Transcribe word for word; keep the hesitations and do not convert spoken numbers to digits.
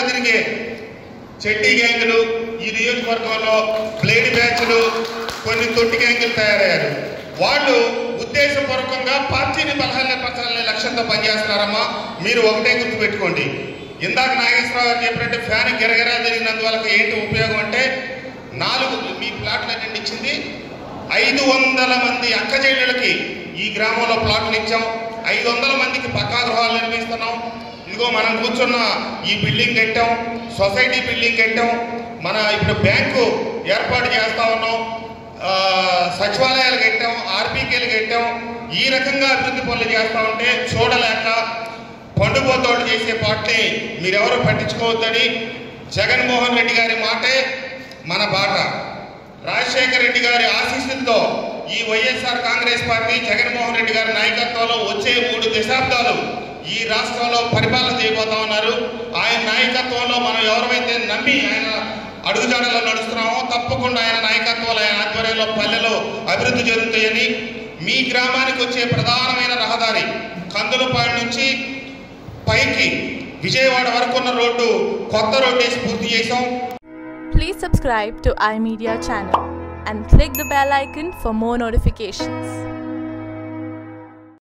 సరదాగా తిరిగే చెడ్డీ గ్యాంగులు ఈ నియోజకవర్గంలో బ్లేడ్ బ్యాచ్లు కొన్ని తొట్టి గ్యాంగులు తయారయ్యారు. వాళ్ళు ఉద్దేశపూర్వకంగా పార్టీని బలహీనపరచాలనే లక్ష్యంతో పనిచేస్తున్నారమ్మా. మీరు ఒకటే గుర్తుపెట్టుకోండి, ఇందాక నాగేశ్వరరావు గారు చెప్పినట్టు ఫ్యాన్ గిరగిరా జరిగినందువల్ల ఏంటి ఉపయోగం అంటే, నాలుగు మీ ప్లాట్లన్నీ ఇచ్చింది ఐదు వందల మంది అక్క చెల్లెళ్ళకి ఈ గ్రామంలో ప్లాట్లు ఇచ్చాం. ఐదు వందల మందికి పక్కా గృహాలు నిర్మిస్తున్నాం. ఇదిగో మనం కూర్చున్న ఈ బిల్డింగ్ కట్టాం, సొసైటీ బిల్డింగ్ కట్టాం, మన ఇప్పుడు బ్యాంకు ఏర్పాటు చేస్తా ఉన్నాం, సచివాలయాలు కట్టాం, ఆర్బీకేలు కట్టాం. ఈ రకంగా అభివృద్ధి పనులు చేస్తూ ఉంటే చూడలేక పండుగోతోడు చేసే పాటని మీరెవరూ పట్టించుకోవద్దని జగన్మోహన్ రెడ్డి గారి మాటే మన బాట. రాజశేఖర రెడ్డి గారి ఆశీస్సులతో ఈ వైఎస్ఆర్ కాంగ్రెస్ పార్టీ జగన్మోహన్ రెడ్డి గారి నాయకత్వంలో వచ్చే మూడు దశాబ్దాలు ఈ రాష్ట్రంలో పరిపాలన చేయబోతా ఉన్నారు. ఆయన నాయకత్వంలో మనం ఎవరైతే నమ్మి ఆయన అడుగుజాడలో నడుస్తున్నామో తప్పకుండా ఆయన నాయకత్వంలో ఆయన ఆధ్వర్యంలో పల్లెలో అభివృద్ధి జరుగుతాయని, మీ గ్రామానికి వచ్చే ప్రధానమైన రహదారి కందులపాడు నుంచి పైకి విజయవాడ వరకు ఉన్న రోడ్డు కొత్త రోడ్డు వేసి పూర్తి చేశాం. Please subscribe to iMedia channel and click the bell icon for more notifications.